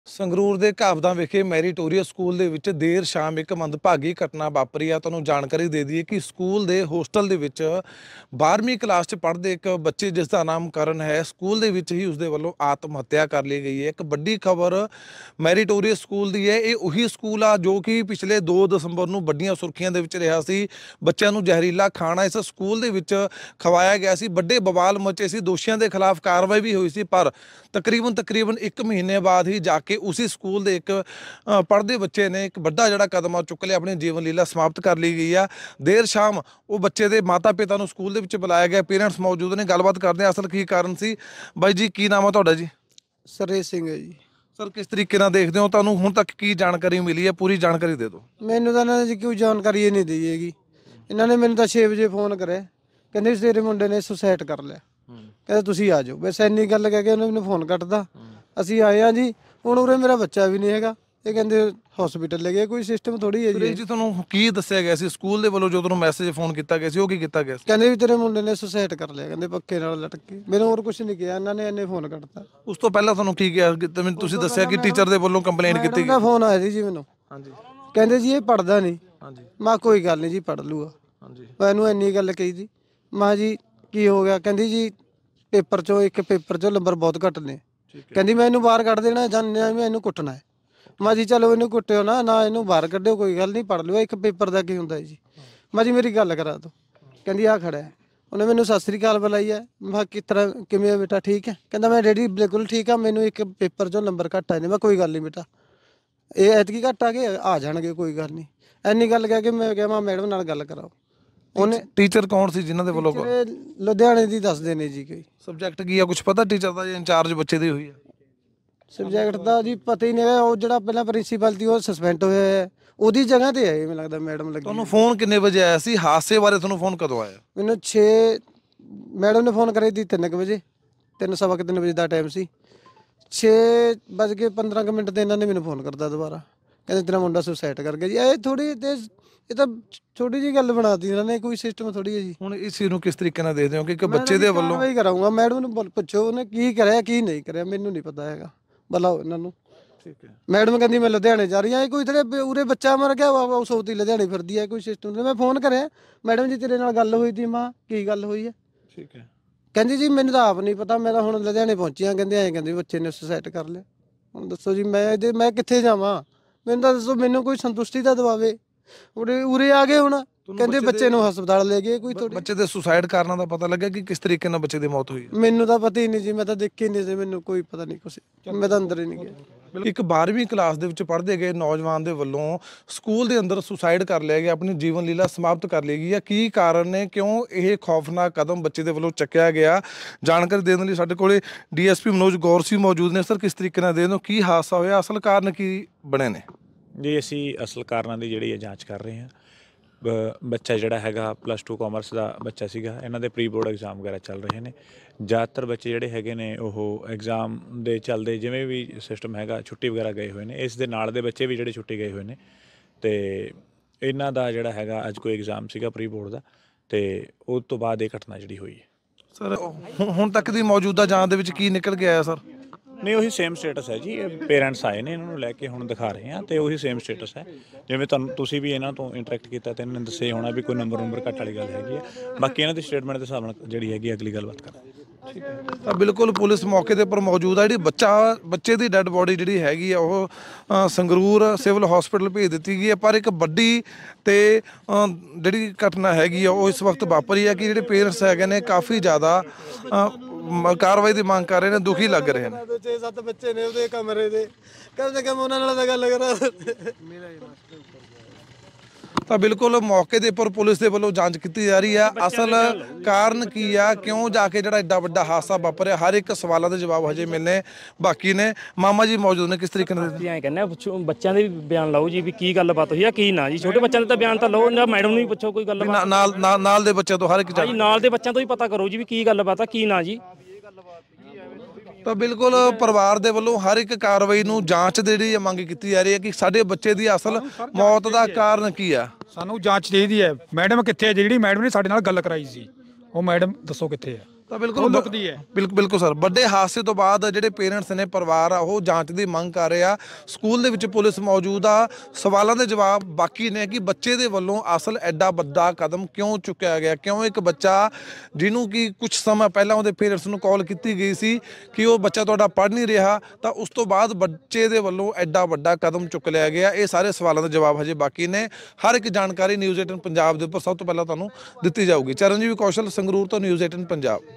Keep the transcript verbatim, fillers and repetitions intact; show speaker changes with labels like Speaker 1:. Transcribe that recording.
Speaker 1: ਸੰਗਰੂਰ ਦੇ ਘਾਬਦਾਂ ਵਿਖੇ meritorious school ਦੇ ਵਿੱਚ ਦੇਰ ਸ਼ਾਮ ਇੱਕ ਮੰਦਭਾਗੀ ਘਟਨਾ ਵਾਪਰੀ ਆ। ਤੁਹਾਨੂੰ ਜਾਣਕਾਰੀ ਦੇ ਦਈਏ ਕਿ ਸਕੂਲ ਦੇ ਹੋਸਟਲ ਦੇ ਵਿੱਚ ਬਾਰ੍ਹਵੀਂ ਕਲਾਸ 'ਚ ਪੜ੍ਹਦੇ ਇੱਕ ਬੱਚੇ ਜਿਸ ਦਾ ਨਾਮ ਕਰਨ ਹੈ, ਸਕੂਲ ਦੇ ਵਿੱਚ ਹੀ ਉਸਦੇ ਵੱਲੋਂ ਆਤਮ ਹੱਤਿਆ ਕਰ ਲਈ ਗਈ ਹੈ। ਇੱਕ ਵੱਡੀ ਖਬਰ ਮੈਰੀਟੋਰੀਅਸ ਸਕੂਲ ਦੀ ਹੈ। ਇਹ ਉਹੀ ਸਕੂਲ ਆ ਜੋ ਕਿ ਪਿਛਲੇ ਦੋ ਦਸੰਬਰ ਨੂੰ ਵੱਡੀਆਂ ਸੁਰਖੀਆਂ ਦੇ ਵਿੱਚ ਰਿਹਾ ਸੀ। ਬੱਚਿਆਂ ਨੂੰ ਜ਼ਹਿਰੀਲਾ ਖਾਣਾ ਇਸ ਸਕੂਲ ਦੇ ਵਿੱਚ ਖਵਾਇਆ ਗਿਆ ਸੀ। ਵੱਡੇ ਬਵਾਲ ਮਚੇ ਸੀ। ਦੋਸ਼ੀਆਂ ਦੇ ਖਿਲਾਫ ਕਾਰਵਾਈ ਵੀ ਹੋਈ ਸੀ, ਪਰ ਤਕਰੀਬਨ ਤਕਰੀਬਨ ਇੱਕ ਮਹੀਨੇ ਬਾਅਦ ਹੀ ਜਾ ਕੇ ਉਸੇ ਸਕੂਲ ਦੇ ਇੱਕ ਪੜ੍ਹਦੇ ਬੱਚੇ ਨੇ ਇੱਕ ਵੱਡਾ ਜਿਹੜਾ ਕਦਮ ਆ ਚੁੱਕ ਲਿਆ, ਆਪਣੀ ਜੀਵਨ ਲੀਲਾ ਸਮਾਪਤ ਕਰ ਲਈ ਗਈ ਆ। ਦੇਰ ਸ਼ਾਮ ਉਹ ਬੱਚੇ ਦੇ ਮਾਤਾ ਪਿਤਾ ਨੂੰ ਸਕੂਲ ਦੇ ਵਿੱਚ ਬੁਲਾਇਆ ਗਿਆ। ਪੇਰੈਂਟਸ ਮੌਜੂਦ ਨੇ, ਗੱਲਬਾਤ ਕਰਦੇ ਆ ਅਸਲ ਕੀ ਕਾਰਨ ਸੀ। ਬਾਈ ਜੀ, ਕੀ ਨਾਮ ਆ ਤੁਹਾਡਾ ਜੀ?
Speaker 2: ਸਰੇਸ਼ ਸਿੰਘ ਹੈ ਜੀ।
Speaker 1: ਸਰ, ਕਿਸ ਤਰੀਕੇ ਨਾਲ ਦੇਖਦੇ ਹੋ? ਤੁਹਾਨੂੰ ਹੁਣ ਤੱਕ ਕੀ ਜਾਣਕਾਰੀ ਮਿਲੀ ਹੈ? ਪੂਰੀ ਜਾਣਕਾਰੀ ਦੇ ਦਿਓ।
Speaker 2: ਮੈਨੂੰ ਤਾਂ ਇਹਨਾਂ ਨੇ ਜੀ ਕੋਈ ਜਾਣਕਾਰੀ ਹੀ ਨਹੀਂ ਦੀ ਹੈਗੀ। ਇਹਨਾਂ ਨੇ ਮੈਨੂੰ ਤਾਂ ਛੇ ਵਜੇ ਫੋਨ ਕਰਿਆ, ਕਹਿੰਦੇ ਤੇਰੇ ਮੁੰਡੇ ਨੇ ਸੁਸਾਈਡ ਕਰ ਲਿਆ, ਕਹਿੰਦੇ ਤੁਸੀਂ ਆ ਜਾਓ। ਬਸ ਇੰਨੀ ਗੱਲ ਕਹਿ ਕੇ ਉਹਨੇ ਮੈਨੂੰ ਫੋਨ ਕੱਟਦਾ। ਅਸੀਂ ਆਏ ਆ ਜੀ। ਹੁਣ ਉਰੇ ਮੇਰਾ ਬੱਚਾ ਵੀ ਨਹੀਂ ਹੈਗਾ। ਇਹ ਕਹਿੰਦੇ ਹਸਪੀਟਲ ਲੈ ਗਏ। ਕੋਈ ਸਿਸਟਮ ਥੋੜੀ ਹੈ ਜੀ।
Speaker 1: ਜੀ ਤੁਹਾਨੂੰ ਕੀ ਦੱਸਿਆ ਗਿਆ ਸੀ ਸਕੂਲ ਦੇ ਵੱਲੋਂ ਜਦੋਂ ਤੁਹਾਨੂੰ ਮੈਸੇਜ ਫੋਨ ਕੀਤਾ ਗਿਆ ਸੀ? ਉਹ ਕੀ ਕੀਤਾ ਗਿਆ ਸੀ?
Speaker 2: ਕਹਿੰਦੇ ਵੀ ਤੇਰੇ ਮੁੰਡੇ ਨੇ ਸੁਸਾਈਡ ਕਰ ਲਿਆ, ਕਹਿੰਦੇ ਪੱਕੇ ਨਾਲ ਲਟਕ ਕੇ। ਮੈਨੂੰ ਹੋਰ ਕੁਝ ਨਹੀਂ ਕਿਹਾ ਇਹਨਾਂ ਨੇ, ਇੰਨੇ ਫੋਨ ਕੱਟਤਾ।
Speaker 1: ਉਸ ਤੋਂ ਪਹਿਲਾਂ ਤੁਹਾਨੂੰ ਕੀ ਕਿਹਾ? ਤੁਸੀਂ ਦੱਸਿਆ ਕਿ ਟੀਚਰ ਦੇ ਵੱਲੋਂ ਕੰਪਲੇਂਟ ਕੀਤੀ ਗਈ।
Speaker 2: ਫੋਨ ਆਇਆ ਸੀ ਜੀ ਮੈਨੂੰ। ਹਾਂਜੀ, ਕਹਿੰਦੇ ਜੀ ਇਹ ਪੜਦਾ ਨਹੀਂ।
Speaker 1: ਹਾਂਜੀ,
Speaker 2: ਮੈਂ ਕੋਈ ਗੱਲ ਨਹੀਂ ਜੀ, ਪੜ ਲੂਗਾ। ਹਾਂਜੀ, ਮੈਨੂੰ ਇੰਨੀ ਗੱਲ ਕਹੀ ਜੀ। ਮੈਂ ਜੀ ਕੀ ਹੋ ਗਿਆ? ਕਹਿੰਦੀ ਜੀ ਪੇਪਰ ਚੋਂ ਇੱਕ ਪੇਪਰ ਚੋਂ ਨੰਬਰ ਬਹੁਤ ਘੱਟ ਨੇ। ਕਹਿੰਦੀ ਮੈਂ ਇਹਨੂੰ ਬਾਹਰ ਕੱਢ ਦੇਣਾ ਜਾਂ ਮੈਂ ਇਹਨੂੰ ਕੁੱਟਣਾ ਹੈ। ਮੈਂ ਜੀ ਚਲੋ ਇਹਨੂੰ ਕੁੱਟਿਓ ਨਾ ਨਾ ਇਹਨੂੰ ਬਾਹਰ ਕੱਢਿਓ, ਕੋਈ ਗੱਲ ਨਹੀਂ, ਪੜ ਲਿਓ। ਇੱਕ ਪੇਪਰ ਦਾ ਕੀ ਹੁੰਦਾ ਜੀ? ਮੈਂ ਜੀ ਮੇਰੀ ਗੱਲ ਕਰਾ ਦੋ। ਕਹਿੰਦੀ ਆ ਖੜਾ ਹੈ। ਉਹਨੇ ਮੈਨੂੰ ਸਤਿ ਸ੍ਰੀ ਅਕਾਲ ਬੁਲਾਈ ਹੈ। ਮੈਂ ਕਿਸ ਤਰ੍ਹਾਂ ਕਿਵੇਂ ਬੇਟਾ? ਠੀਕ ਹੈ। ਕਹਿੰਦਾ ਮੈਂ ਡੈਡੀ ਬਿਲਕੁਲ ਠੀਕ ਆ, ਮੈਨੂੰ ਇੱਕ ਪੇਪਰ ਚੋਂ ਨੰਬਰ ਘੱਟ ਆਏ ਨੇ। ਮੈਂ ਕੋਈ ਗੱਲ ਨਹੀਂ ਬੇਟਾ, ਇਹ ਐਤਕੀ ਘੱਟ ਆ ਗਏ, ਆ ਜਾਣਗੇ, ਕੋਈ ਗੱਲ ਨਹੀਂ। ਇੰਨੀ ਗੱਲ ਕਹਿ ਕੇ ਮੈਂ ਕਿਹਾ ਮੈਂ ਮੈਡਮ ਨਾਲ ਗੱਲ ਕਰਾਓ। ਉਹਨੇ
Speaker 1: ਟੀਚਰ ਕੌਣ ਸੀ ਜਿਨ੍ਹਾਂ ਦੇ ਵੱਲੋਂ?
Speaker 2: ਲੁਧਿਆਣੇ ਦੀ ਦੱਸਦੇ ਨੇ ਜੀ। ਕੋਈ
Speaker 1: ਸਬਜੈਕਟ ਕੀ ਆ, ਕੁਝ ਪਤਾ? ਟੀਚਰ ਦਾ ਇੰਚਾਰਜ ਬੱਚੇ ਦੀ ਹੋਈ ਆ?
Speaker 2: ਸਬਜੈਕਟ ਦਾ ਜੀ ਪਤਾ ਹੀ ਨਹੀਂ ਹੈਗਾ। ਉਹ ਜਿਹੜਾ ਪਹਿਲਾਂ ਪ੍ਰਿੰਸੀਪਲ ਸੀ ਉਹ ਸਸਪੈਂਡ ਹੋਇਆ ਹੈ, ਉਹਦੀ ਜਗ੍ਹਾ ਤੇ ਹੈ ਮੈਨੂੰ ਲੱਗਦਾ ਮੈਡਮ ਲੱਗੀ।
Speaker 1: ਤੁਹਾਨੂੰ ਫੋਨ ਕਿੰਨੇ ਵਜੇ ਆਇਆ ਸੀ? ਹਾਦਸੇ ਬਾਰੇ ਤੁਹਾਨੂੰ ਫੋਨ ਕਦੋਂ ਆਇਆ?
Speaker 2: ਮੈਨੂੰ ਛੇ ਮੈਡਮ ਨੇ ਫੋਨ ਕਰਿਆ ਸੀ ਤਿੰਨ ਕੁ ਵਜੇ, ਤਿੰਨ ਸਵਾ ਕੁ ਤਿੰਨ ਵਜੇ ਦਾ ਟਾਈਮ ਸੀ। ਛੇ ਵੱਜ ਕੇ ਪੰਦਰਾਂ ਕੁ ਮਿੰਟ 'ਤੇ ਇਹਨਾਂ ਨੇ ਮੈਨੂੰ ਫੋਨ ਕਰਦਾ ਦੁਬਾਰਾ, ਕਹਿੰਦੇ ਤੇਰਾ ਮੁੰਡਾ ਸੁਸਾਈਡ ਕਰ ਗਿਆ ਜੀ। ਇਹ ਥੋੜ੍ਹੀ ਤੇ ਇਹ ਤਾਂ ਛੋਟੀ ਜਿਹੀ ਗੱਲ ਬਣਾਤੀ ਇਹਨਾਂ ਨੇ, ਕੋਈ ਸਿਸਟਮ ਥੋੜ੍ਹੀ ਹੈ ਜੀ।
Speaker 1: ਹੁਣ ਇਸ ਚੀਜ਼ ਨੂੰ ਕਿਸ ਤਰੀਕੇ ਨਾਲ ਦੇਖਦੇ ਹੋ ਕਿ ਇੱਕ ਬੱਚੇ ਦੇ ਵੱਲੋਂ?
Speaker 2: ਮੈਂ ਕਰਾਂਗਾ ਮੈਡਮ ਨੂੰ ਪੁੱਛੋ ਉਹਨੇ ਕੀ ਕਰਿਆ ਕੀ ਨਹੀਂ ਕਰਿਆ, ਮੈਨੂੰ ਨਹੀਂ ਪਤਾ ਹੈਗਾ। ਬੁਲਾਓ ਇਹਨਾਂ ਨੂੰ। ਠੀਕ ਹੈ। ਮੈਡਮ ਕਹਿੰਦੀ ਮੈਂ ਲੁਧਿਆਣੇ ਜਾ ਰਹੀ ਹਾਂ। ਇਹ ਕੋਈ ਥੋੜੇ ਉਰੇ ਬੱਚਾ ਮਰ ਗਿਆ ਵਾ, ਸੌਤੀ ਲੁਧਿਆਣੇ ਫਿਰਦੀ ਹੈ, ਕੋਈ ਸਿਸਟਮ ਨਹੀਂ। ਮੈਂ ਫੋਨ ਕਰਿਆ, ਮੈਡਮ ਜੀ ਤੇਰੇ ਨਾਲ ਗੱਲ ਹੋਈ ਸੀ। ਮਾਂ ਕੀ ਗੱਲ ਹੋਈ ਹੈ? ਠੀਕ ਹੈ। ਕਹਿੰਦੀ ਜੀ ਮੈਨੂੰ ਤਾਂ ਆਪ ਨਹੀਂ ਪਤਾ, ਮੈਂ ਤਾਂ ਹੁਣ ਲੁਧਿਆਣੇ ਪਹੁੰਚੀ ਹਾਂ। ਕਹਿੰਦੇ ਐਂ ਕਹਿੰਦੇ ਬੱਚੇ ਨੇ ਸੁਸਾਈਡ ਕਰ ਲਿਆ। ਹੁਣ ਦੱਸੋ ਜੀ ਮੈਂ ਇਹਦੇ ਮੈਂ ਕਿੱਥੇ ਜਾਵਾਂ? ਮੈਨੂੰ ਤਾਂ ਦੱਸੋ, ਮੈਨੂੰ ਕੋਈ ਸੰਤੁਸ਼ਟੀ ਤਾਂ ਦਵਾਵੇ। ਉਰੇ ਉਰੇ ਆ ਗਏ ਹੁਣ, ਕਹਿੰਦੇ ਬੱਚੇ ਨੂੰ ਹਸਪਤਾਲ ਲੈ ਗਏ। ਕੋਈ
Speaker 1: ਬੱਚੇ ਦੇ ਸੁਸਾਈਡ ਕਾਰਨਾਂ ਦਾ ਪਤਾ ਲੱਗਿਆ ਕਿ ਕਿਸ ਤਰੀਕੇ ਨਾਲ ਬੱਚੇ ਦੀ ਮੌਤ ਹੋਈ?
Speaker 2: ਮੈਨੂੰ ਤਾਂ ਪਤਾ ਹੀ ਨਹੀਂ ਜੀ, ਮੈਂ ਤਾਂ ਦੇਖੀ ਨਹੀਂ ਸੀ, ਮੈਨੂੰ ਕੋਈ ਪਤਾ ਨਹੀਂ ਕੁਛ, ਮੈਂ ਤਾਂ ਅੰਦਰ ਹੀ ਨਹੀਂ ਗਿਆ।
Speaker 1: ਇੱਕ ਬਾਰ੍ਹਵੀਂ ਕਲਾਸ ਦੇ ਵਿੱਚ ਪੜ੍ਹਦੇ ਗਏ ਨੌਜਵਾਨ ਦੇ ਵੱਲੋਂ ਸਕੂਲ ਦੇ ਅੰਦਰ ਸੁਸਾਈਡ ਕਰ ਲਿਆ ਗਿਆ, ਆਪਣੀ ਜੀਵਨ ਲੀਲਾ ਸਮਾਪਤ ਕਰ ਲਈ ਗਈ ਹੈ। ਕੀ ਕਾਰਨ ਨੇ? ਕਿਉਂ ਇਹ ਖੌਫਨਾਕ ਕਦਮ ਬੱਚੇ ਦੇ ਵੱਲੋਂ ਚੱਕਿਆ ਗਿਆ? ਜਾਣਕਾਰੀ ਦੇਣ ਲਈ ਸਾਡੇ ਕੋਲੇ ਡੀ ਐਸ ਪੀ ਮਨੋਜ ਗੌਰ ਸੀ ਮੌਜੂਦ ਨੇ। ਸਰ, ਕਿਸ ਤਰੀਕੇ ਨਾਲ ਦੇ ਦਿਓ, ਕੀ ਹਾਦਸਾ ਹੋਇਆ? ਅਸਲ ਕਾਰਨ ਕੀ ਬਣੇ ਨੇ?
Speaker 3: ਜੀ ਅਸੀਂ ਅਸਲ ਕਾਰਨਾਂ ਦੀ ਜਿਹੜੀ ਹੈ ਜਾਂਚ ਕਰ ਰਹੇ ਹਾਂ। ਬ ਬੱਚਾ ਜਿਹੜਾ ਹੈਗਾ ਪਲੱਸ ਟੂ ਕਾਮਰਸ ਦਾ ਬੱਚਾ ਸੀਗਾ। ਇਹਨਾਂ ਦੇ ਪ੍ਰੀ ਬੋਰਡ ਐਗਜ਼ਾਮ ਵਗੈਰਾ ਚੱਲ ਰਹੇ ਨੇ। ਜ਼ਿਆਦਾਤਰ ਬੱਚੇ ਜਿਹੜੇ ਹੈਗੇ ਨੇ ਉਹ ਐਗਜ਼ਾਮ ਦੇ ਚੱਲਦੇ ਜਿਵੇਂ ਵੀ ਸਿਸਟਮ ਹੈਗਾ ਛੁੱਟੀ ਵਗੈਰਾ ਗਏ ਹੋਏ ਨੇ। ਇਸ ਦੇ ਨਾਲ ਦੇ ਬੱਚੇ ਵੀ ਜਿਹੜੇ ਛੁੱਟੀ ਗਏ ਹੋਏ ਨੇ, ਅਤੇ ਇਹਨਾਂ ਦਾ ਜਿਹੜਾ ਹੈਗਾ ਅੱਜ ਕੋਈ ਐਗਜ਼ਾਮ ਸੀਗਾ ਪ੍ਰੀ ਬੋਰਡ ਦਾ, ਅਤੇ ਉਸ ਤੋਂ ਬਾਅਦ ਇਹ ਘਟਨਾ ਜਿਹੜੀ ਹੋਈ ਹੈ।
Speaker 1: ਸਰ, ਹੁਣ ਤੱਕ ਦੀ ਮੌਜੂਦਾ ਜਾਂਚ ਦੇ ਵਿੱਚ ਕੀ ਨਿਕਲ ਕੇ ਆਇਆ? ਸਰ
Speaker 3: ਨਹੀਂ, ਉਹੀ ਸੇਮ ਸਟੇਟਸ ਹੈ ਜੀ। ਪੇਰੈਂਟਸ ਆਏ ਨੇ, ਇਹਨਾਂ ਨੂੰ ਲੈ ਕੇ ਹੁਣ ਦਿਖਾ ਰਹੇ ਹਾਂ, ਅਤੇ ਉਹੀ ਸੇਮ ਸਟੇਟਸ ਹੈ। ਜਿਵੇਂ ਤੁਹਾਨੂੰ ਤੁਸੀਂ ਵੀ ਇਹਨਾਂ ਤੋਂ ਇੰਟਰੈਕਟ ਕੀਤਾ ਅਤੇ ਇਹਨਾਂ ਨੇ ਦੱਸਿਆ ਹੋਣਾ ਵੀ ਕੋਈ ਨੰਬਰ ਨੰਬਰ ਘੱਟ ਵਾਲੀ ਗੱਲ ਹੈਗੀ ਹੈ। ਬਾਕੀ ਇਹਨਾਂ ਦੀ ਸਟੇਟਮੈਂਟ ਦੇ ਹਿਸਾਬ ਨਾਲ ਜਿਹੜੀ ਹੈਗੀ ਅਗਲੀ ਗੱਲਬਾਤ ਕਰਾਂਗੇ।
Speaker 1: ਠੀਕ ਹੈ। ਤਾਂ ਬਿਲਕੁਲ ਪੁਲਿਸ ਮੌਕੇ ਦੇ ਉੱਪਰ ਮੌਜੂਦ ਆ। ਜਿਹੜੀ ਬੱਚਾ ਬੱਚੇ ਦੀ ਡੈੱਡ ਬੋਡੀ ਜਿਹੜੀ ਹੈਗੀ ਆ ਉਹ ਸੰਗਰੂਰ ਸਿਵਲ ਹਸਪੀਟਲ ਭੇਜ ਦਿੱਤੀ ਗਈ ਹੈ। ਪਰ ਇੱਕ ਵੱਡੀ ਤੇ ਜਿਹੜੀ ਘਟਨਾ ਹੈਗੀ ਆ ਉਹ ਇਸ ਵਕਤ ਵਾਪਰੀ ਹੈ ਕਿ ਜਿਹੜੇ ਪੇਰੈਂਟਸ ਹੈਗੇ ਨੇ ਕਾਫੀ ਜ਼ਿਆਦਾ ਕਾਰਵਾਈ ਦੀ ਮੰਗ ਕਰ ਰਹੇ ਨੇ, ਦੁਖੀ ਲੱਗ ਰਹੇ ਨੇ।
Speaker 2: ਛੇ ਸੱਤ ਬੱਚੇ ਨੇ ਉਹਦੇ ਕਮਰੇ ਦੇ, ਕਮ ਸੇ ਕਮ ਉਹਨਾਂ ਨਾਲ ਤਾਂ ਗੱਲ ਕਰਾ।
Speaker 1: ਤਾਂ ਬਿਲਕੁਲ ਮੌਕੇ ਦੇ ਉੱਪਰ ਪੁਲਿਸ ਦੇ ਵੱਲੋਂ ਜਾਂਚ ਕੀਤੀ ਜਾ ਰਹੀ ਆ। ਅਸਲ ਕਾਰਨ ਕੀ ਆ, ਕਿਉਂ ਜਾ ਕੇ ਜਿਹੜਾ ਐਡਾ ਵੱਡਾ ਹਾਦਸਾ ਵਾਪਰਿਆ, ਹਰ ਇੱਕ ਸਵਾਲਾਂ ਦੇ ਜਵਾਬ ਹਜੇ ਮਿਲਣੇ ਬਾਕੀ ਨੇ। ਮਾਮਾ ਜੀ ਮੌਜੂਦ ਨੇ, ਕਿਸ ਤਰੀਕੇ ਨਾਲ?
Speaker 4: ਐਂ ਕਹਿੰਦੇ ਬੱਚਿਆਂ ਦੇ ਵੀ ਬਿਆਨ ਲਓ ਜੀ, ਵੀ ਕੀ ਗੱਲਬਾਤ ਹੋਈ ਆ ਕੀ ਨਾ ਜੀ। ਛੋਟੇ ਬੱਚਿਆਂ ਦੇ ਤਾਂ ਬਿਆਨ ਤਾਂ ਲਓ, ਜਾਂ ਮੈਡਮ ਨੂੰ ਵੀ ਪੁੱਛੋ ਕੋਈ ਗੱਲ
Speaker 1: ਨਾਲ ਨਾਲ ਦੇ ਬੱਚਿਆਂ ਤੋਂ ਹਰ ਇੱਕ
Speaker 4: ਜੀ, ਨਾਲ ਦੇ ਬੱਚਿਆਂ ਤੋਂ ਹੀ ਪਤਾ ਕਰੋ ਜੀ ਵੀ ਕੀ ਗੱਲਬਾਤ ਆ ਕੀ ਨਾ ਜੀ।
Speaker 1: ਤਾਂ ਬਿਲਕੁਲ ਪਰਿਵਾਰ ਦੇ ਵੱਲੋਂ ਹਰ ਇੱਕ ਕਾਰਵਾਈ ਨੂੰ ਜਾਂਚ ਦੇ ਜਿਹੜੀ ਮੰਗ ਕੀਤੀ ਜਾ ਰਹੀ ਹੈ ਕਿ ਸਾਡੇ ਬੱਚੇ ਦੀ ਅਸਲ ਮੌਤ ਦਾ ਕਾਰਨ ਕੀ ਆ।
Speaker 5: ਸਾਨੂੰ ਜਾਂਚ ਚਾਹੀਦੀ ਹੈ। ਮੈਡਮ ਕਿੱਥੇ ਹੈ? ਜਿਹੜੀ ਮੈਡਮ ਨੇ ਸਾਡੇ ਨਾਲ ਗੱਲ ਕਰਾਈ ਸੀ ਉਹ ਮੈਡਮ ਦੱਸੋ ਕਿੱਥੇ ਹੈ?
Speaker 1: ਤਾਂ ਬਿਲਕੁਲ
Speaker 5: ਮੁੱਕਦੀ ਹੈ।
Speaker 1: ਬਿਲਕੁਲ ਬਿਲਕੁਲ ਸਰ, ਵੱਡੇ ਹਾਦਸੇ ਤੋਂ ਬਾਅਦ ਜਿਹੜੇ ਪੇਰੈਂਟਸ ਨੇ, ਪਰਿਵਾਰ ਆ, ਉਹ ਜਾਂਚ ਦੀ ਮੰਗ ਕਰ ਰਹੇ ਆ। ਸਕੂਲ ਦੇ ਵਿੱਚ ਪੁਲਿਸ ਮੌਜੂਦ ਆ। ਸਵਾਲਾਂ ਦੇ ਜਵਾਬ ਬਾਕੀ ਨੇ ਕਿ ਬੱਚੇ ਦੇ ਵੱਲੋਂ ਅਸਲ ਐਡਾ ਵੱਡਾ ਕਦਮ ਕਿਉਂ ਚੁੱਕਿਆ ਗਿਆ, ਕਿਉਂ ਇੱਕ ਬੱਚਾ ਜਿਹਨੂੰ ਕਿ ਕੁਝ ਸਮਾਂ ਪਹਿਲਾਂ ਉਹਦੇ ਪੇਰੈਂਟਸ ਨੂੰ ਕਾਲ ਕੀਤੀ ਗਈ ਸੀ ਕਿ ਉਹ ਬੱਚਾ ਤੁਹਾਡਾ ਪੜ੍ਹ ਨਹੀਂ ਰਿਹਾ, ਤਾਂ ਉਸ ਤੋਂ ਬਾਅਦ ਬੱਚੇ ਦੇ ਵੱਲੋਂ ਐਡਾ ਵੱਡਾ ਕਦਮ ਚੁੱਕ ਲਿਆ ਗਿਆ। ਇਹ ਸਾਰੇ ਸਵਾਲਾਂ ਦੇ ਜਵਾਬ ਹਜੇ ਬਾਕੀ ਨੇ। ਹਰ ਇੱਕ ਜਾਣਕਾਰੀ ਨਿਊਜ਼ ਏਟੀਨ ਪੰਜਾਬ ਦੇ ਉੱਪਰ ਸਭ ਤੋਂ ਪਹਿਲਾਂ ਤੁਹਾਨੂੰ ਦਿੱਤੀ ਜਾਊਗੀ। ਚਰਨਜੀਤ ਕੌਸ਼ਲ, ਸੰਗਰੂਰ ਤੋਂ, ਨਿਊਜ਼ ਏਟੀਨ ਪੰਜਾਬ।